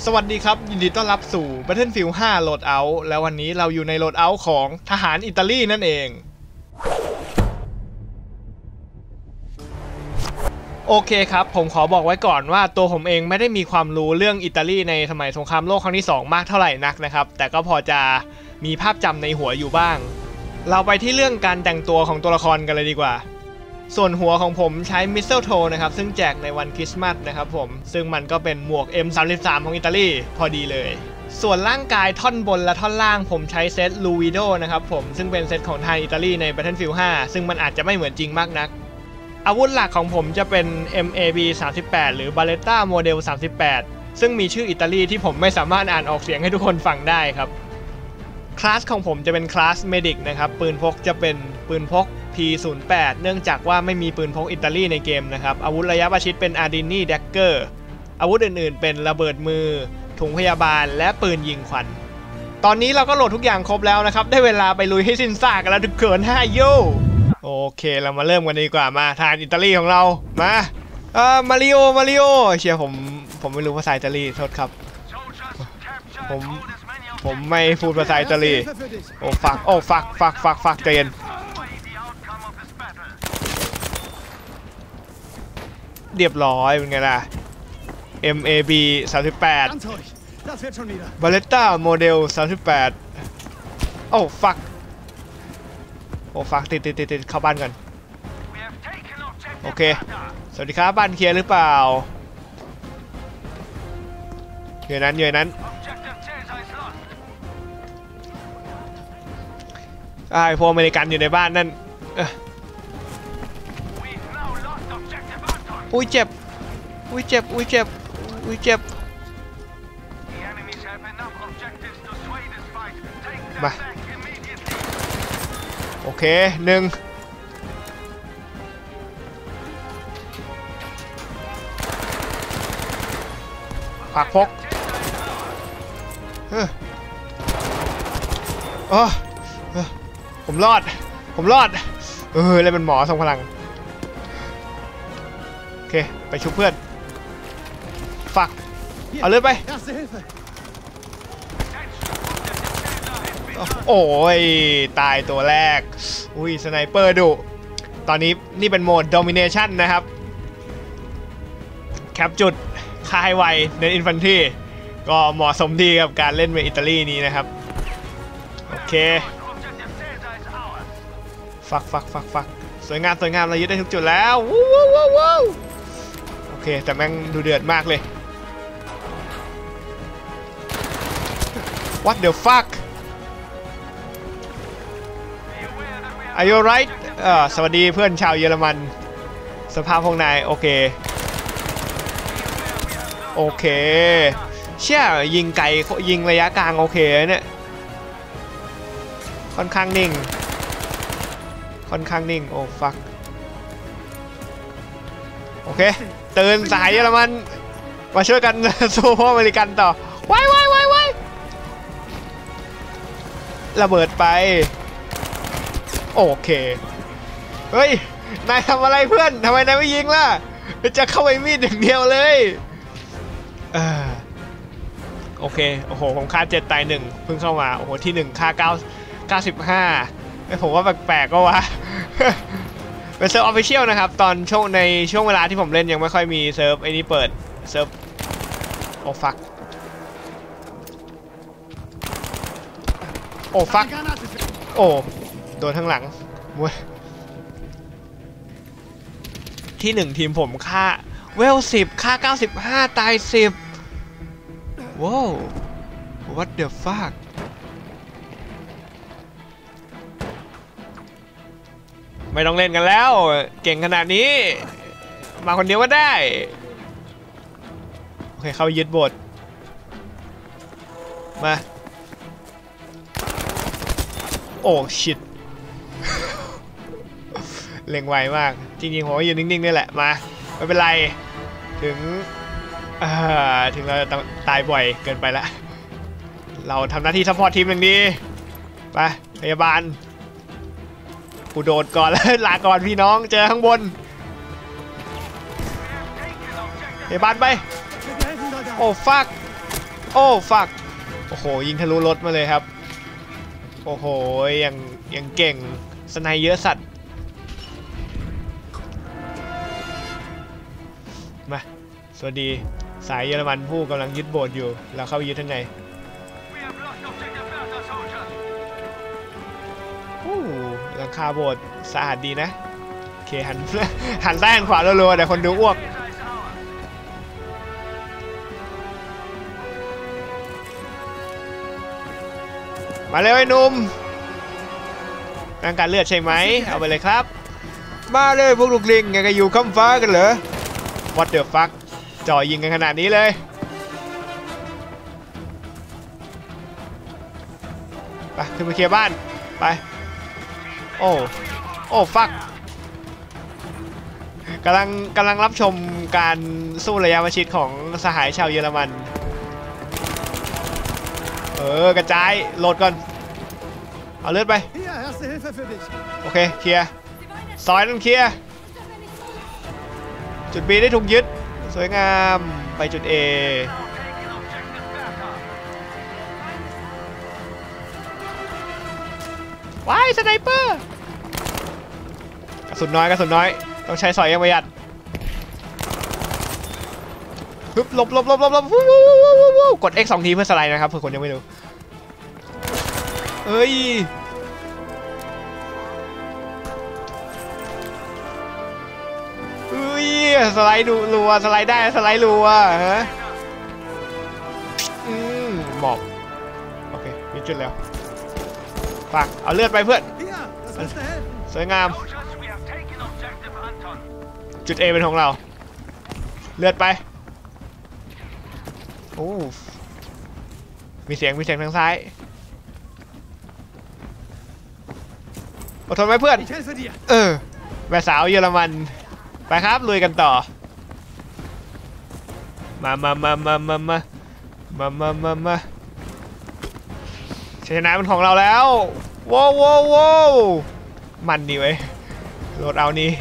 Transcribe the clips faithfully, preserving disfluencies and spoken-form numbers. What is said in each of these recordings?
สวัสดีครับยินดีต้อนรับสู่ Battlefield ห้า Loadout แล้ววันนี้เราอยู่ใน Loadout ของทหารอิตาลีนั่นเองโอเคครับผมขอบอกไว้ก่อนว่าตัวผมเองไม่ได้มีความรู้เรื่องอิตาลีในสมัยสงครามโลกครั้งที่สองมากเท่าไหร่นักนะครับแต่ก็พอจะมีภาพจำในหัวอยู่บ้างเราไปที่เรื่องการแต่งตัวของตัวละครกันเลยดีกว่าส่วนหัวของผมใช้มิสเซลโทนะครับซึ่งแจกในวันคริสต์มาสนะครับผมซึ่งมันก็เป็นหมวก เอ็ม สามสิบสาม ของอิตาลีพอดีเลยส่วนร่างกายท่อนบนและท่อนล่างผมใช้เซตลูวิโดนะครับผมซึ่งเป็นเซตของทางอิตาลีใน Battlefield ห้าซึ่งมันอาจจะไม่เหมือนจริงมากนักอาวุธหลักของผมจะเป็น เอ็ม เอ บี สามสิบแปด หรือ Barletta Model สามสิบแปด ซึ่งมีชื่ออิตาลีที่ผมไม่สามารถอ่านออกเสียงให้ทุกคนฟังได้ครับคลาสของผมจะเป็นคลาสเมดิกนะครับปืนพกจะเป็นปืนพก พี ศูนย์แปด เนื่องจากว่าไม่มีปืนพกอิตาลีในเกมนะครับอาวุธระยะประชิดเป็น Ardini Dagger อาวุธอื่นๆเป็นระเบิดมือถุงพยาบาลและปืนยิงควันตอนนี้เราก็โหลดทุกอย่างครบแล้วนะครับได้เวลาไปลุยให้สิ้นซากกันแล้วทุกคนห้าโยโอเคเรามาเริ่มกันดีกว่ามาทานอิตาลีของเรามาเอ่อมาริโอมาริโอเชียร์ผมผมไม่รู้ภาษาอิตาลีโทษครับผมผมไม่พูดภาษาอิตาลีโอ้ฟักโอ้ฟักฟักฟักฟักใจเย็นเรียบร้อยเป็นไงล่ะ เอ็ม เอ บี สามสิบแปด Barletta Model สามสิบแปดโอ้ฟักโอ้ฟักติดติดติดติดเข้าบ้านกันโอเคสวัสดีครับบ้านเคลียร์หรือเปล่าเดี๋ยวนั้นเดี๋ยวนั้นไอ้พวกอเมริกันอยู่ในบ้านนั่นอุ้ยเจ็บอุ้ยเจ็บอุ้ยเจ็บอุ้ยเจ็บมาโอเคหนึ่งผักพกเออเออผมรอดผมรอดเออเลยเป็นหมอทรงพลังโอเคไปชุบเพื่อนฝักเอาเลือดไปโอ้ยตายตัวแรกอุ้ยสไนเปอร์ดุตอนนี้นี่เป็นโหมด Domination นะครับแคปจุดฆ่าให้ไวเน้นอินฟันทรีก็เหมาะสมดีกับการเล่นเมืองอิตาลีนี้นะครับโอเคฟักฟักฟักฟักสวยงามสวยงามเรายึดได้ทุกจุดแล้ววู้วู้วู้วู้โอเคแต่แม่งดูเดือดมากเลย What the fuck Are you right เอ่อสวัสดีเพื่อนชาวเยอรมันสภาพพวกนายโอเคโอเคเชี่ยยิงไกลยิงระยะกลางโอเคเนี่ยค่อนข้างนิ่งค่อนข้างนิ่งโอ้ฟักโอเคตื่นสายเยอรมันมาช่วยกันสู้พวกอเมริกันต่อว้ายว้ายว้ายว้ายระเบิดไปโอเคเฮ้ยนายทำอะไรเพื่อนทำไมนายไม่ยิงล่ะจะเข้าไปมีดอย่างเดียวเลยเออโอเคโอ้โหผมฆ่าเจ็ดตายหนึ่งเพิ่งเข้ามาโอ้โหที่หนึ่งฆ่าเก้าเก้าสิบห้าผมว่าแปลกๆก็ว่าเป็นเซิร์ฟออฟฟิเชียลนะครับตอนช่วงในช่วงเวลาที่ผมเล่นยังไม่ค่อยมีเซิร์ฟไอ้นี้เปิดเซิร์ฟโอ้ฟักโอ้ฟักโอ้โดนข้างหลังที่หนึ่งทีมผมฆ่าเวลสิบฆ่าเก้าสิบห้าตายสิบว้าว what the fuckไม่ต้องเล่นกันแล้วเก่งขนาดนี้มาคนเดียวก็ได้โอเคเข้ายึดโบสถ์มาโอ้ชิตเล็งไวมากจริงๆผมก็ยืนนิ่งๆนี่แหละมาไม่เป็นไรถึงถึงเราจะตายบ่อยเกินไปละเราทำหน้าที่ซัพพอร์ตทีมอย่างดีไปพยาบาลกูโดดก่อนแล้วลาก่อนพี่น้องเจอข้างบน เฮบันไปโอ้ฟักโอ้ฟักโอ้โหยิงทะลุรถมาเลยครับโอ้โหยังยังเก่งสไนเยอะสัตว์มาสวัสดีสายเยอรมันผู้กำลังยึดโบสถ์อยู่เราเข้าไปยึดทั้งไงโอ้หลังคาโบสถ์สะอาดดีนะโอเคหันหันซ้ายหันขวารัวๆแต่คนดูอ้วกมาเลยไอ้หนุ่มต้องการเลือดใช่ไหมเอาไปเลยครับมาเลยพวกลูกลิงไงก็อยู่ข้ามฟ้ากันเหรอ What the fuck จ่อยิงกันขนาดนี้เลยไปขึ้นไปเคลียร์บ้านไปโอ้โอ้ฟักกำลังกำลังรับชมการสู้ระยะประชิดของสหายชาวเยอรมันเออกระจายโหลดก่อนเอาเลือดไปโอเคเคลียร์ซอยต้องเคลียร์จุด B ได้ถูกยึดสวยงามไปจุด A ว้ายสไนเปอร์กระสุนน้อยกระสุนน้อยต้องใช้สอยอย่างประหยัดฮึบหลบหลบหลบหลบหลบกด X สองทีเพื่อสไลด์นะครับเผื่อคนยังไม่รู้เอ้ยเอ้ยสไลด์ดูรัวสไลด์ได้สไลด์รัวฮะอืมหมอบโอเคมีจุดแล้วฝากเอาเลือดไปเพื่อนสวยงามจุด A เป็นของเราเลือดไปโอ้มีเสียงมีเสียงทางซ้ายอดทนไว้เพื่อนเออแม่สาวเยอรมันไปครับลุยกันต่อมามามามามามามามามามาชัยชนะเป็นของเราแล้วว้าวว้าวว้าวมันดีเว้ยโหลดเอานี่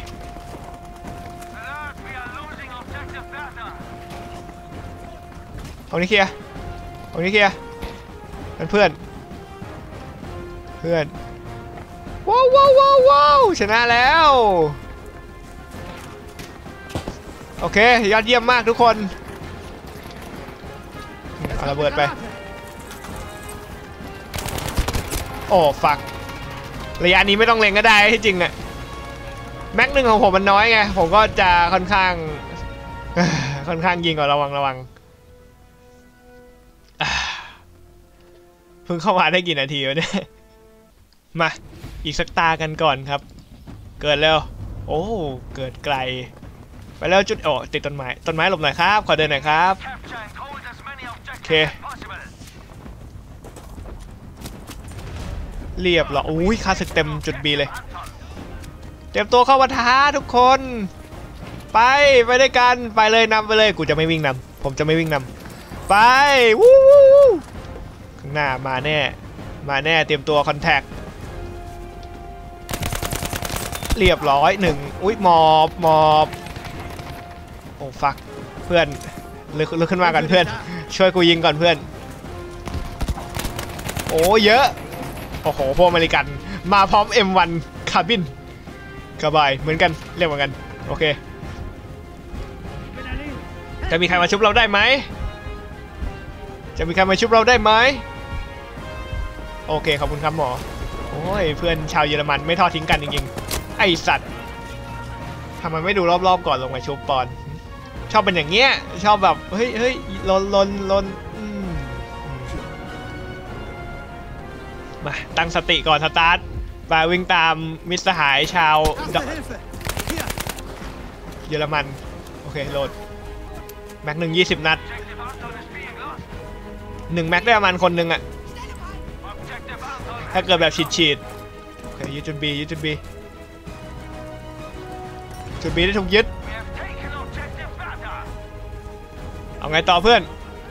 เอานี้เคลียร์เอานี้เคลียร์เพื่อนเพื่อนว้าวว้าวว้าวว้าวชนะแล้วโอเคยอดเยี่ยมมากทุกคนเอาระเบิดไปโอ้ฟักระยะนี้ไม่ต้องเล็งก็ได้ที่จริงอะแม็กหนึ่งของผมมันน้อยไงผมก็จะค่อนข้างค่อนข้างยิงก่อนระวังระวังเพิ่งเข้ามาได้กี่นาทีวะเนี่ยมาอีกสักตากันก่อนครับเกิดแล้วโอ้เกิดไกลไปแล้วจุดโอ้ติดต้นไม้ต้นไม้หลบหน่อยครับขอเดินหน่อยครับโอเคเรียบหรออุ้ยค่าศึกเต็มจุด B เลยเตรียมตัวเข้าปะทะทุกคนไปไปด้วยกันไปเลยนำไปเลยกูจะไม่วิ่งนำผมจะไม่วิ่งนำไปวู้ข้างหน้ามาแน่มาแน่เตรียมตัวคอนแทคเรียบร้อยหนึ่งอุ้ยมอบมอบโอ้ฟักเพื่อนลึกลึกขึ้นมาก่อนเพื่อนช่วยกูยิงก่อนเพื่อนโอ้เยอะโอ้โหพวกอเมริกันมาพร้อม เอ็ม วัน คาร์บินกระบายเหมือนกันเรียกเหมือนกันโอเคจะมีใครมาชุบเราได้ไหมจะมีใครมาชุบเราได้ไหมโอเคขอบคุณครับหมอโอ้ยเพื่อนชาวเยอรมันไม่ทอดทิ้งกันจริงๆไอสัตว์ทำไมไม่ดูรอบๆก่อนลงมาชุบปอนชอบเป็นอย่างเงี้ยชอบแบบเฮ้ยเฮ้ยลนลนลนมาตั้งสติก่อนสตาร์ทไปวิ่งตามมิตรสหายชาวเยอรมันโอเคโหลดแม็กหนึ่งยี่สิบนัดหนึ่งแม็กได้ประมาณคนหนึ่งอะถ้าเกิดแบบฉีดฉีดโอเคยึดจุด B ยึดจุด B จุด B ได้ถูกยึดเอาไงต่อเพื่อน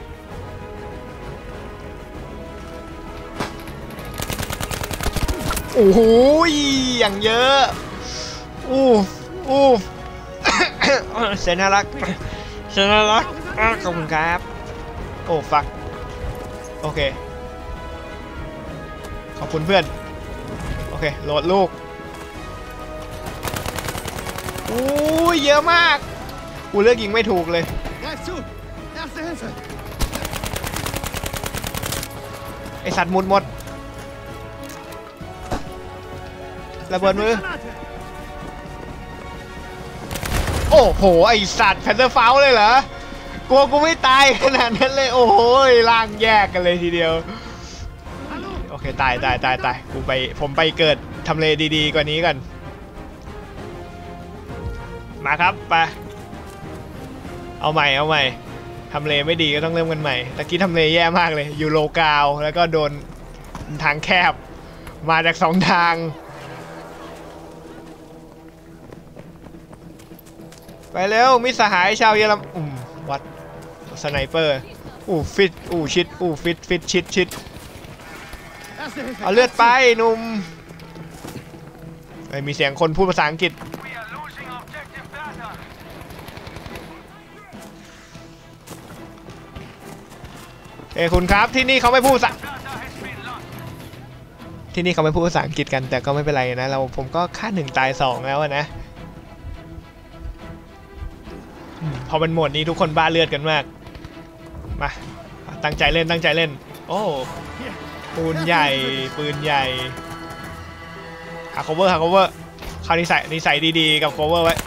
โอ้โหอย่างเยอะอู้อู้เซนารักเซนารักขอบคุณครับโอ้ฟักโอเคขอบคุณเพื่อนโอเคโหลดลูกอู้ยเยอะมากกูเลือกยิงไม่ถูกเลยไอสัตว์มุดหมดระเบิดมือโอ้โหไอสัตว์แพนเทอร์เฟลเลยเหรอกลัวกูไม่ตายขนาดนั้นเลยโอ้โหล่างแยกกันเลยทีเดียวโอเคตายตายตายตายกูไปผมไปเกิดทำเลดีๆกว่านี้กันมาครับไปเอาใหม่เอาใหม่ทำเลไม่ดีก็ต้องเริ่มกันใหม่ตะกี้ทำเลแย่มากเลยอยู่โลกาวแล้วก็โดนทางแคบมาจากสองทางไปเร็วมิตรสหายชาวเยอรมันอืมวัดสไนเปอร์อู้ฟิตอู้ชิดอู้ฟิตฟิตชิดชิดเอาเลือดไปหนุ่มมีเสียงคนพูดภาษาอังกฤษเอ้คุณครับที่นี่เขาไม่พูดภาษาที่นี่เขาไม่พูดภาษาอังกฤษกันแต่ก็ไม่เป็นไรนะเราผมก็ฆ่าหนึ่งตายสองแล้วนะพอเป็นโหมดนี้ทุกคนบ้าเลือดกันมากมาตั้งใจเล่นตั้งใจเล่นโอ้ปืนใหญ่ปืนใหญ่หา cover หา cover คราวนี้ใส่นี่ใส่ดีๆกับ cover ไว้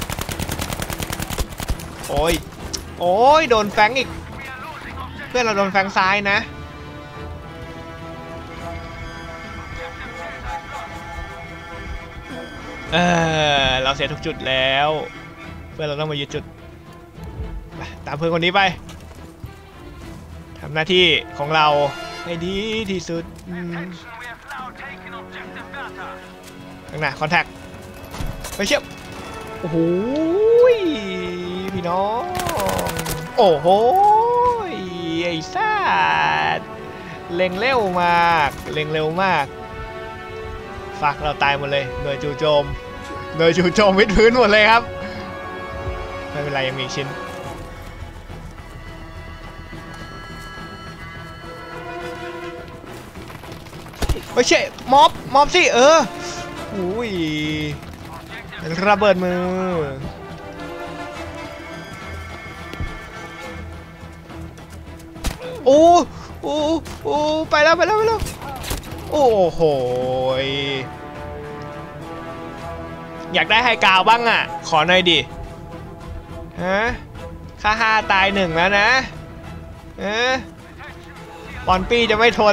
โอ้ยโอ้ยโดนแฟงอีกเพื่อนเราโดนแฟงซ้ายนะเออเราเสียทุกจุดแล้วเพื่อนเราต้องมายึดจุดตามเพื่อนคนนี้ไปทำหน้าที่ของเราให้ดีที่สุดข้างหน้าคอนแทคไปเชี่ยวโอ้โหพี่น้องโอ้โหไอ้ซ่าเล็งเร็วมากเล็งเร็วมากฟักเราตายหมดเลยโดยจู่โจมโดยจู่โจมวิดพื้นหมดเลยครับไม่เป็นไรยังมีชิ้นไม่ใช่ม็อบม็อบสิเอออุ้ยระเบิดมือโอ้โอ้โอ้ไปแล้วไปแล้วไปแล้วโอ้โหอยากได้ไฮกราวบ้างอ่ะขอหน่อยดิฮะค่าห้าตายหนึ่งแล้วนะเออปอนปี้จะไม่ทน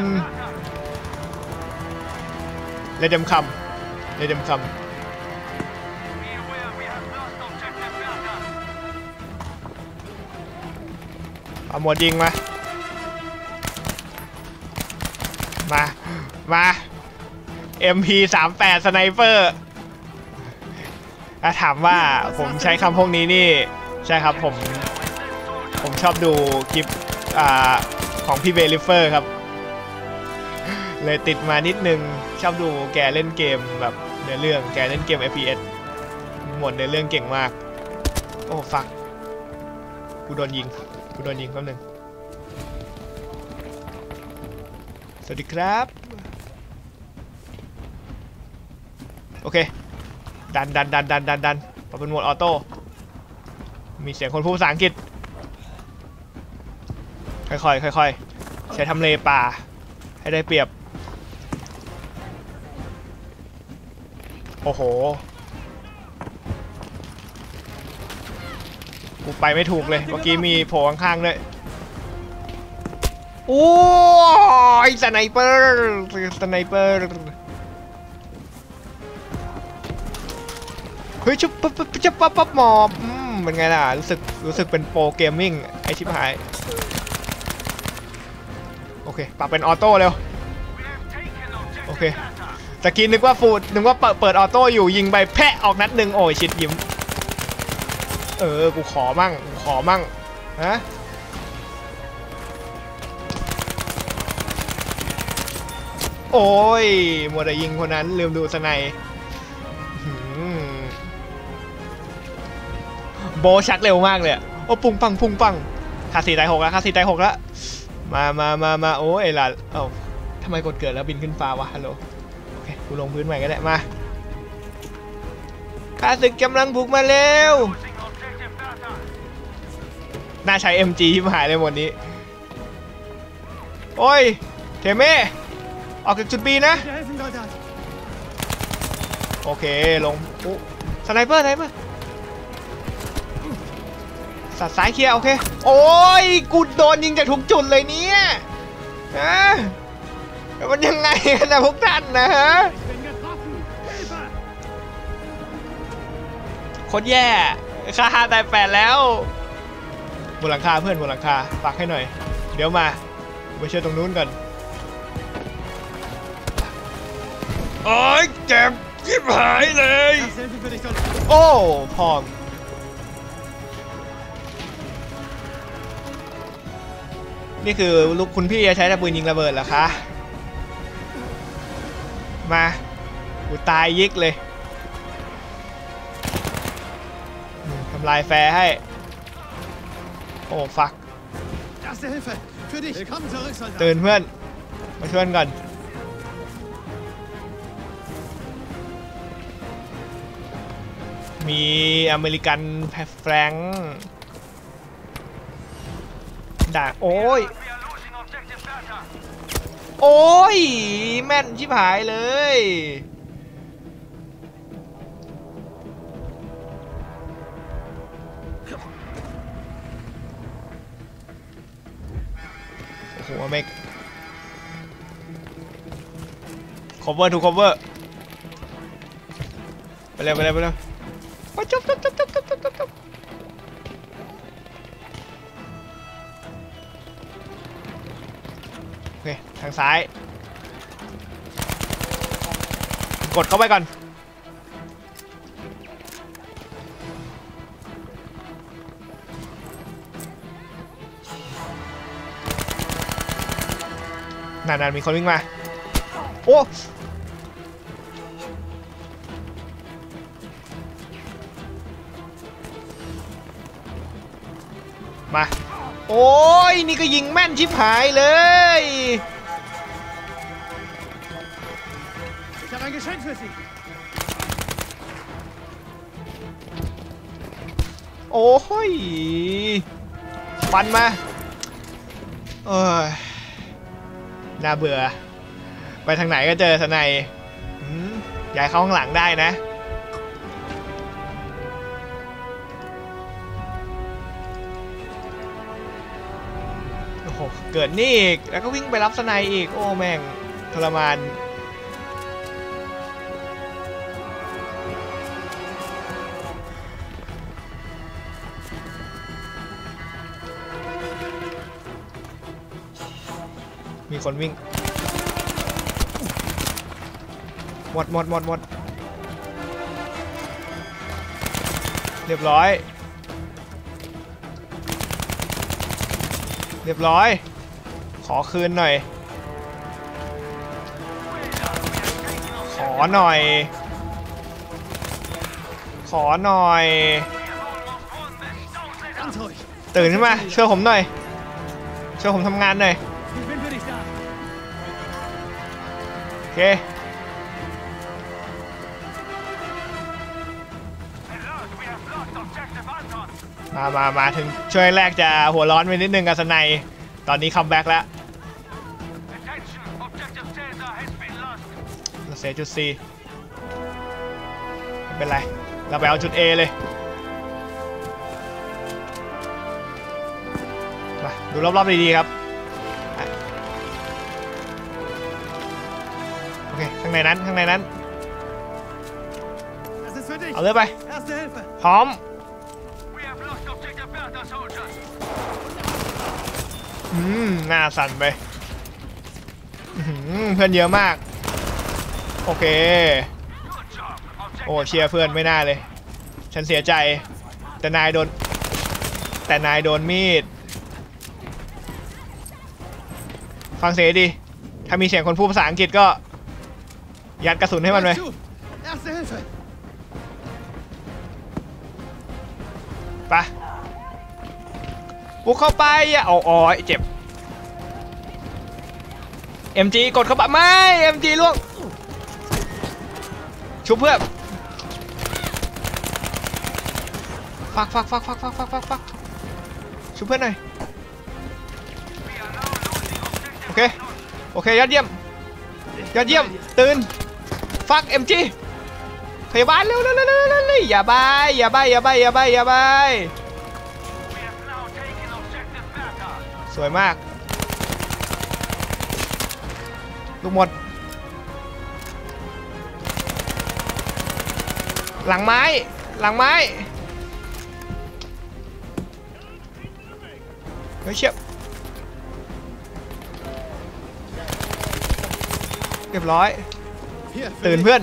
เลยเดมคำเลยเดมคำเอาหมดยิงมามามา เอ็ม พี สามสิบแปด สไนเปอร์ถ้าถามว่าผมใช้คำพวกนี้นี่ใช่ครับผมผมชอบดูคลิปอ่าของพี่เบลิเฟอร์ครับเลยติดมานิดนึงชอบดูแกเล่นเกมแบบเนื้อเรื่องแกเล่นเกม เอฟ พี เอส หมดเนื้อเรื่องเก่งมากโอ้ฟักกูโดนยิงกูโดนยิงแป๊บนึงสวัสดีครับโอเคดันดันดันดันดันดันเป็นโหมดออโต้มีเสียงคนพูดภาษาอังกฤษค่อยๆค่อยๆใช้ทำเลป่าให้ได้เปรียบโอ้โหกูไปไม่ถูกเลยเมื่อกี้มีโผล่ข้างๆด้วยโอ้ยสไนเปอร์สไนเปอร์เฮ้ยชุบปั๊บปั๊บปั๊บปั๊บหมอบเป็นไงล่ะรู้สึกรู้สึกเป็นโปรเกมมิ่งไอชิบหายโอเคปรับเป็นออโต้เร็วโอเคตะกี้นึกว่าฟูดนึกว่าเปิดเปิดออโต้อยู่ยิงไปแพะออกนัดหนึ่งโอ้ยชิดยิ้มเออกูขอมั่งกูขอมั่งฮะโอ้ยมัวแต่ยิงคนนั้นลืมดูสไนโบชักเร็วมากเลยโอ้ปุ้งปังปุ้งปังคาสีตายหกแล้วคาสีตายหกแล้วมามามามาโอ้ยล่ะเอ้าทำไมกดเกิดแล้วบินขึ้นฟ้าวะฮัลโหลโอเคกูลงพื้นใหม่ก็ได้มาข้าศึกกำลังบุกมาเร็วน่าใช้ เอ็ม จี ที่หายเลยหมดนี้โอ้ยเทเม่ออกจากจุด B นะโอเคลงปุ๊สไนเปอร์สไนเปอร์สัตว์สายเคลียร์โอเคโอ้ยกูโดนยิงจากทุกจุดเลยเนี่ยนะมันยังไงกันนะพวกท่านนะฮะโคตรแย่ค่าตายแปดแล้วบนหลังคาเพื่อนบนหลังคาฝากให้หน่อยเดี๋ยวมาไปช่วยตรงนู้นก่อนโอ้ยเจ็บชิบหายเลยโอ้พร้อมนี่คือลูกคุณพี่จะใช้ตะปืนยิงระเบิดเหรอคะมากูตายยิกเลยทำลายแฟร์ให้โอ้ฟักตื่นเพื่อนมาช่วยกันมีอเมริกันแฟรงค์ด่าโอ้ยโอ้ยแม่นชิบหายเลยโอ้โหเมก cover to cover ไปเลยไปเลยไปเลยไปจบจบจบจบจบจบจบโอเคทางซ้ายกดเข้าไปก่อนนานๆมีคนวิ่งมาโอ้มาโอ้ยนี่ก็ยิงแม่นชิบหายเลยโอ้ยฟันมาเอ้ยน่าเบื่อไปทางไหนก็เจอสไนป์ย้ายเข้าข้างหลังได้นะโอ้โหเกิดนี่อีกแล้วก็วิ่งไปรับสไนป์อีกโอ้แม่งทรมานมีคนวิ่งหมดหมดหมดหมดเรียบร้อยเรียบร้อยขอคืนหน่อยขอหน่อยขอหน่อยตื่นขึ้นมาช่วยผมหน่อยช่วยผมทำงานหน่อยโอเคมามามาถึงช่วยแรกจะหัวร้อนไปนิดนึงกับสไนป์ตอนนี้คัมแบ็กแล้วเราเสียจุด C ไม่เป็นไรเราไปเอาจุด A เลยมาดูรอบๆดีๆครับโอเคข้างในนั้นข้างในนั้นเอาเลยไปพร้อมอืมหน้าสั่นไปเพื่อนเยอะมากโอเคโอ้เชียร์เพื่อนไม่น่าเลยฉันเสียใจแต่นายโดนแต่นายโดนมีดฟังเสียดีถ้ามีเสียงคนพูดภาษาอังกฤษก็ยัดกระสุนให้มันเลยไปบุกเข้าไปอ่ะอ๋อเจ็บเอ็มจีกดเข้าไปไม่เอ็มจีล่วงชุบเพื่อนฟักฟักฟักฟักฟักฟักฟักฟักชุบเพื่อนหน่อยโอเคโอเคยอดเยี่ยมยอดเยี่ยมตื่นฟักเอ็มจีพยาบาลเร็วเร็วเร็วเร็วเร็วอย่าบายอย่าบายอย่าบายอย่าบายอย่าบายสวยมากลูกหมดหลังไม้หลังไม้เฮ้ยเชี่ยเรียบร้อยตื่นเพื่อน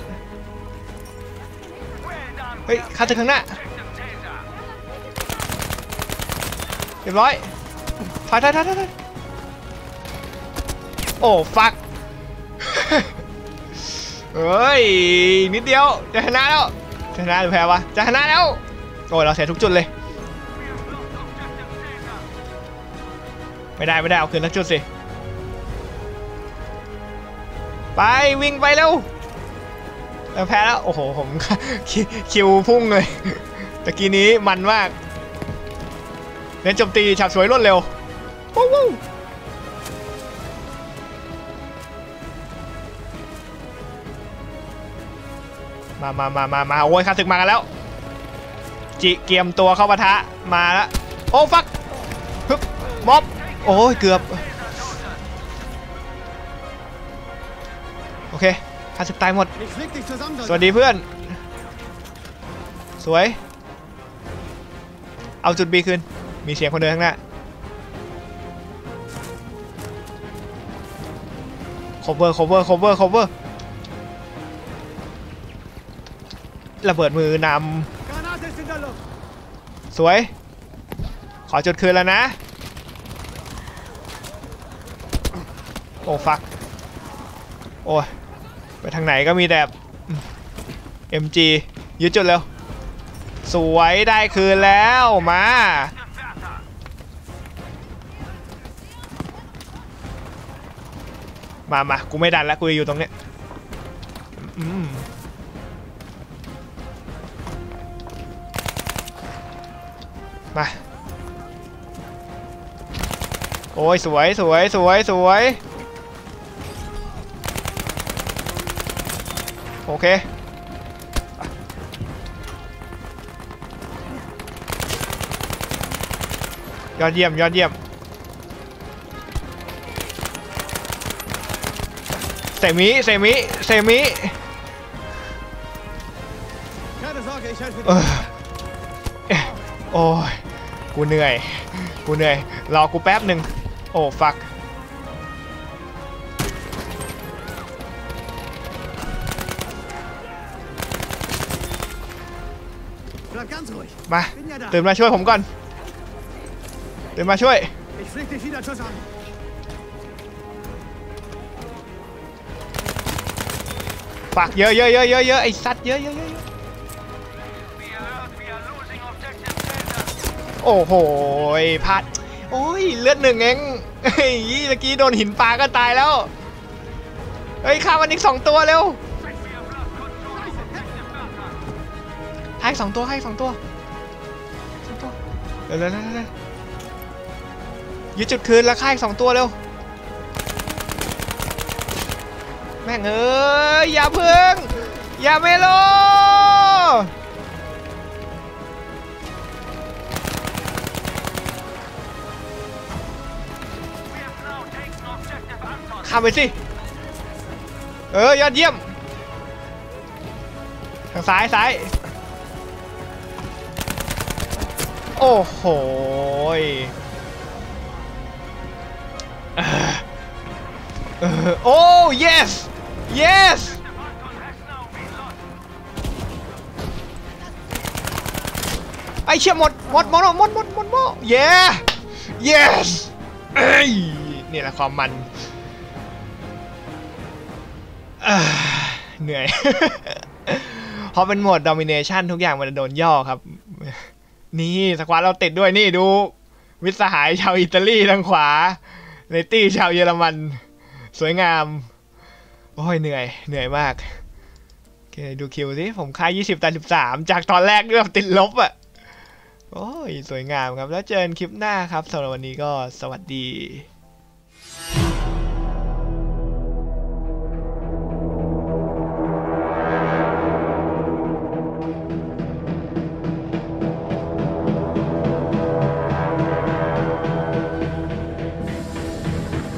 เฮ้ยข้าศึกข้างหน้าเรียบร้อยถอยถอยถอยถอยโอ้ฟักเฮ้ยนิดเดียวจะชนะแล้วจะชนะหรือแพ้วะจะชนะแล้วโอ้ยเราเสียทุกจุดเลยไม่ได้ไม่ได้เอาคืนทุกจุดสิไปวิ่งไปเร็วเราแพ้แล้วโอ้โหผมคิวพุ่งเลยตะกี้นี้มันมากเน้นโจมตีฉาบฉวยรวดเร็ววู้วู้มามามามามาโอ้ยข้าศึกมากันแล้วจิเกียมตัวเข้าปะทะมาแล้วโอ้ฟักฮึบม็อบโอ้ยเกือบโอเคข้าศึกตายหมดสวัสดีเพื่อนสวยเอาจุด B คืนมีเสียงคนเดินข้างหน้า cover cover cover cover ระเบิดมือนำสวยขอจุดคืนแล้วนะโอ้ฟักโอ้ยไปทางไหนก็มีแต่ เอ็ม จี ยึดจุดเร็วสวยได้คืนแล้วมามามากูไม่ดันแล้วกูอยู่ตรงเนี้ยมาโอ้ยสวยสวยสวยสวยโอเคยอดเยี่ยมยอดเยี่ยมเซมิเซมิเซมิเออโอ้ยกูเหนื่อยกูเหนื่อยรอกูแป๊บหนึ่งโอ้ฟักมาตื่นมาช่วยผมก่อนตื่นมาช่วยฝากเยอะเยอะเยอะเยอะเยอะไอ้สัตว์เยอะเยอะเยอะโอ้โหพลาดโอ้ยเลือดหนึ่งเองเฮ้ยเมื่อกี้โดนหินปลาก็ตายแล้วเฮ้ยฆ่ามันอีกสองตัวเร็วให้สองตัวให้สองตัวสองตัวเร็วเร็วเร็วเร็วยึดจุดคืนแล้วฆ่าอีกสองตัวเร็วแม่งเอ้ยอย่าเพิ่งอย่าเมโลข้ามไปสิเออยอดเยี่ยมทางซ้ายซ้ายโอ้โหโอ้ yes yes ไอเชี่ยหมดหมดหมดหมดหมดหมดหมด yeah yes เอ้ยนี่แหละความมันเหนื่อยเพราะเป็นโหมด domination ทุกอย่างมันจะโดนย่อครับนี่สควอตเราติดด้วยนี่ดูมิตรสหายชาวอิตาลีทางขวาในตี้ชาวเยอรมันสวยงามโอ้ยเหนื่อยเหนื่อยมากโอเคดูคิวสิผมค่ายี่สิบแต่สิบสามจากตอนแรกเรื่องติดลบอ่ะโอ้ยสวยงามครับแล้วเจอกันคลิปหน้าครับสำหรับวันนี้ก็สวัสดี